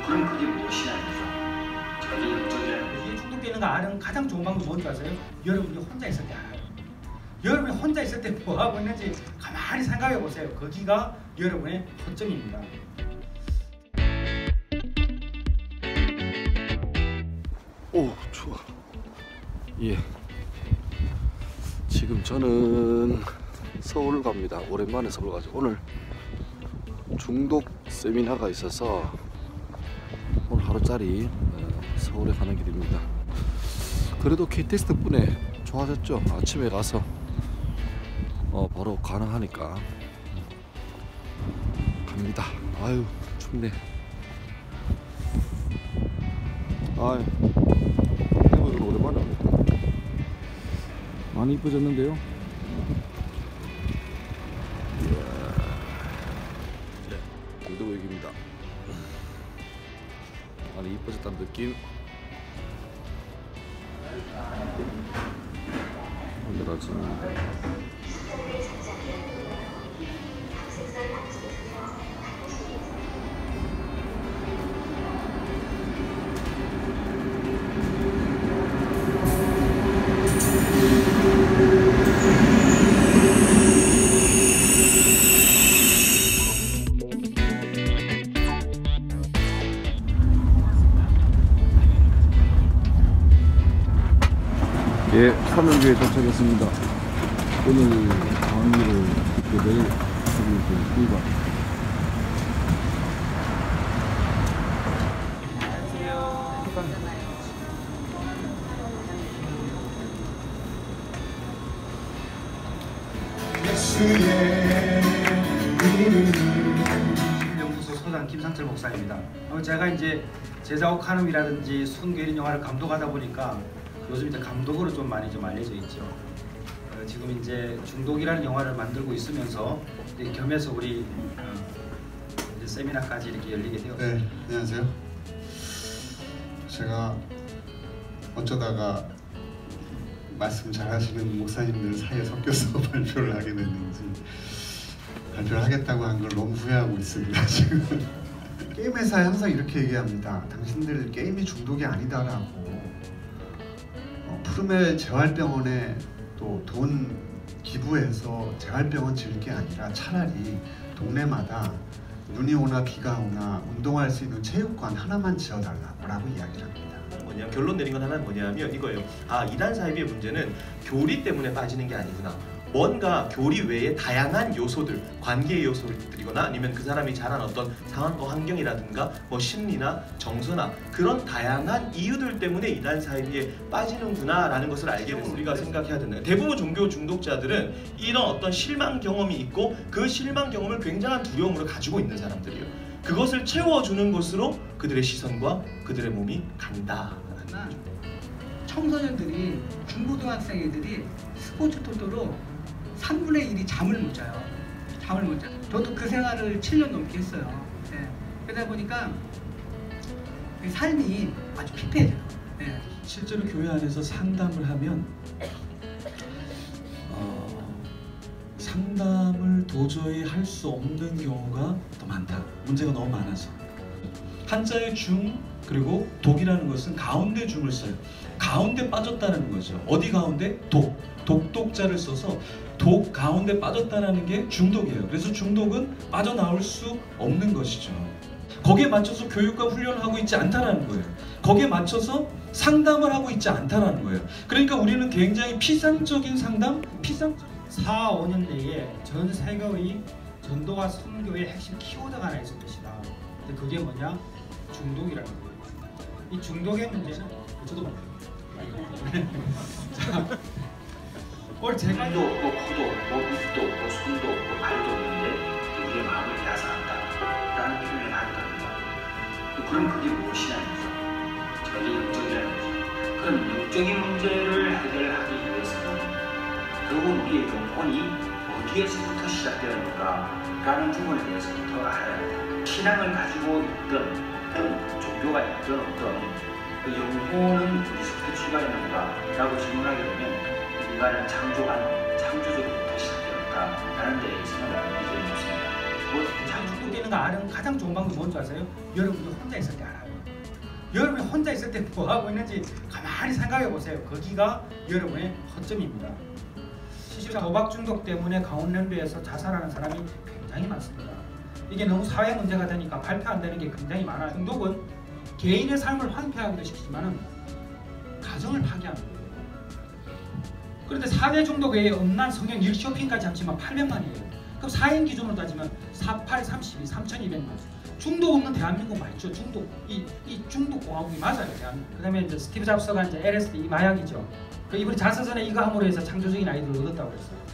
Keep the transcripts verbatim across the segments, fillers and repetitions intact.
그럼 그게 무엇이냐면서 전혀 영적이라는 이게 중독되는 거 아는 가장 좋은 방법이 뭔지 아세요? 여러분이 혼자 있을 때 알아요. 여러분이 혼자 있을 때 뭐 하고 있는지 가만히 생각해 보세요. 거기가 여러분의 허점입니다. 오, 추워. 예. 지금 저는 서울 갑니다. 오랜만에 서울 가죠. 오늘 중독 세미나가 있어서 오늘 하루짜리 서울에 가는 길입니다. 그래도 케이티엑스 덕분에 좋아졌죠. 아침에 가서 어 바로 가능하니까 갑니다. 아유 춥네. 아유 이거 오랜만에 합니다. 많이 이뻐졌는데요. 골드웨이입니다. 많이 이뻐졌다는 느낌. 오늘 아침입니다. 예, 삼명교에 도착했습니다. 오늘 강의를 내일 하고 있습니다. 연구소 소장 김상철 목사입니다. 제가 이제 제자옥 카눔이라든지 순교인 영화를 감독하다 보니까 요즘 이제 감독으로 좀 많이 좀 알려져 있죠. 어, 지금 이제 중독이라는 영화를 만들고 있으면서 이제 겸해서 우리 어, 이제 세미나까지 이렇게 열리게 되었습니다. 네, 안녕하세요. 제가 어쩌다가 말씀 잘하시는 목사님들 사이에 섞여서 발표를 하게 됐는지 발표를 하겠다고 한 걸 너무 후회하고 있습니다. 지금 게임 회사에 항상 이렇게 얘기합니다. 당신들 게임이 중독이 아니다라고. 푸르멜 재활병원에 또 돈 기부해서 재활병원 지을 게 아니라 차라리 동네마다 눈이 오나 비가 오나 운동할 수 있는 체육관 하나만 지어달라고 이야기를 합니다. 뭐냐 결론 내린 건 하나는 뭐냐면 이거예요. 아 이단 사이비의 문제는 교리 때문에 빠지는 게 아니구나. 뭔가 교리 외에 다양한 요소들, 관계의 요소들이거나 아니면 그 사람이 자란 어떤 상황과 환경이라든가 뭐 심리나 정서나 그런 다양한 이유들 때문에 이단 사이비에 빠지는구나 라는 것을 알게 됐어요. 우리가 생각해야 되는 대부분 종교 중독자들은 이런 어떤 실망 경험이 있고 그 실망 경험을 굉장한 두려움으로 가지고 있는 사람들이에요. 그것을 채워주는 것으로 그들의 시선과 그들의 몸이 간다. 청소년들이 중고등학생 애들이 스포츠 토토로 삼분의 일이 잠을 못 자요. 잠을 못 자요. 저도 그 생활을 칠 년 넘게 했어요. 네. 그러다 보니까 삶이 아주 피폐해져요. 네. 실제로 교회 안에서 상담을 하면 어, 상담을 도저히 할 수 없는 경우가 더 많다. 문제가 너무 많아서. 한자의 중 그리고 독이라는 것은 가운데 중을 써요. 가운데 빠졌다는 거죠. 어디 가운데? 독. 독독자를 써서 독 가운데 빠졌다는 게 중독이에요. 그래서 중독은 빠져나올 수 없는 것이죠. 거기에 맞춰서 교육과 훈련을 하고 있지 않다는 거예요. 거기에 맞춰서 상담을 하고 있지 않다는 거예요. 그러니까 우리는 굉장히 피상적인 상담, 피상적인 사, 오 년 내에 전 세계의 전도와 선교의 핵심 키워드가 하나 있을 것이다. 근데 그게 뭐냐? 중독이라는 거예요. 이 중독의 문제는 저도 몰라요. 자, 오늘 제가 눈도 없고 코도 없고 입도 없고 손도 없고 발도 없는데 우리의 마음을 빼앗아간다 라는 표현을 하기도 합니다. 그럼 그게 무엇이냐면서 전혀 영적이라는 거죠. 그럼 영적인 문제를 해결하기 위해서는 결국 우리의 영혼이 어디에서부터 시작되었는가 라는 부분에 대해서부터 알아야 합니다. 신앙을 가지고 있던 어떤 종교가 있던 어떤 그 영혼은 어디서부터 출발했는가 라고 질문하게 되면 인간은 창조한 창조적으로부터 시작되었다 라는 데에서는 이제 좋습니다. 뭐 자기 중독되는 거 아는 가장 좋은 방법이 뭔지 아세요? 여러분이 혼자 있을 때 알아요. 여러분이 혼자 있을 때 뭐 하고 있는지 가만히 생각해 보세요. 거기가 여러분의 허점입니다. 실제로 도박 중독 때문에 강원랜드에서 자살하는 사람이 굉장히 많습니다. 이게 너무 사회 문제가 되니까 발표 안 되는 게 굉장히 많아요. 중독은 개인의 삶을 황폐하기도 시키지만은 가정을 파괴하는 거예요. 그런데 사 대 중독 외에 음란, 성형, 일 쇼핑까지 합치면 팔백만이에요. 그럼 사 인 기준으로 따지면 사, 팔, 삼십이, 삼천이백만. 중독 없는 대한민국 맞죠? 중독 이, 이 중독 공화국이 맞아요, 대한민국. 그다음에 이제 스티브 잡스가 이제 엘에스디 이 마약이죠. 그 이분이 자서전에 이거 함으로 해서 창조적인 아이디어를 얻었다고 그랬어요.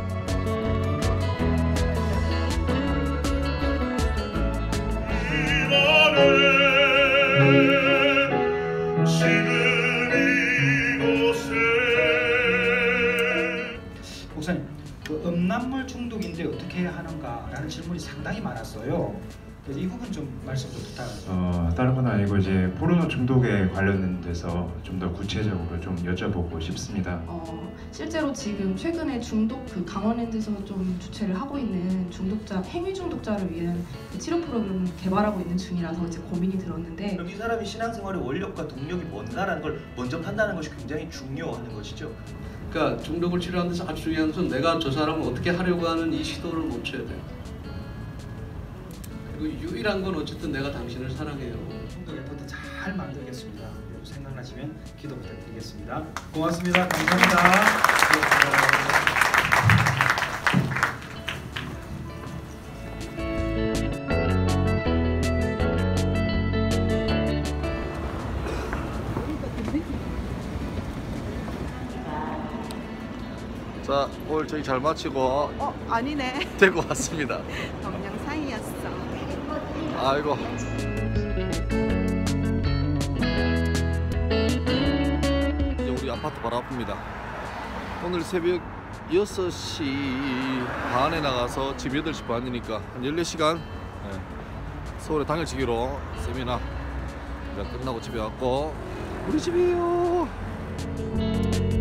목사님, 그 음란물 중독인데 어떻게 해야 하는가라는 질문이 상당히 많았어요. 그래서 이 부분 좀 말씀 좀 부탁드립니다. 어, 다른 건 아니고 이제 포르노 중독에 관련돼서 좀 더 구체적으로 좀 여쭤보고 싶습니다. 어, 실제로 지금 최근에 중독 그 강원랜드에서 좀 주최를 하고 있는 중독자 행위 중독자를 위한 치료 프로그램을 개발하고 있는 중이라서 이제 고민이 들었는데 그럼 이 사람이 신앙생활의 원력과 동력이 뭔가라는 걸 먼저 판단하는 것이 굉장히 중요한 것이죠. 그러니까 중독을 치료하는 데서 아주 중요한 것은 내가 저 사람을 어떻게 하려고 하는 이 시도를 멈춰야 돼요. 그리고 유일한 건 어쨌든 내가 당신을 사랑해요. 중독 예포트 잘 만들겠습니다. 생각나시면 기도 부탁드리겠습니다. 고맙습니다. 감사합니다. 자, 오늘 저희 잘 마치고 어, 아니네. 데리고 왔습니다. 동영상이었어. 아이고. 이제 우리 아파트 바로 앞입니다. 오늘 새벽 여섯 시 반에 나가서 지금 여덟 시 반이니까 한 열네 시간 네. 서울에 당일치기로 세미나 끝나고 집에 왔고 우리 집이에요.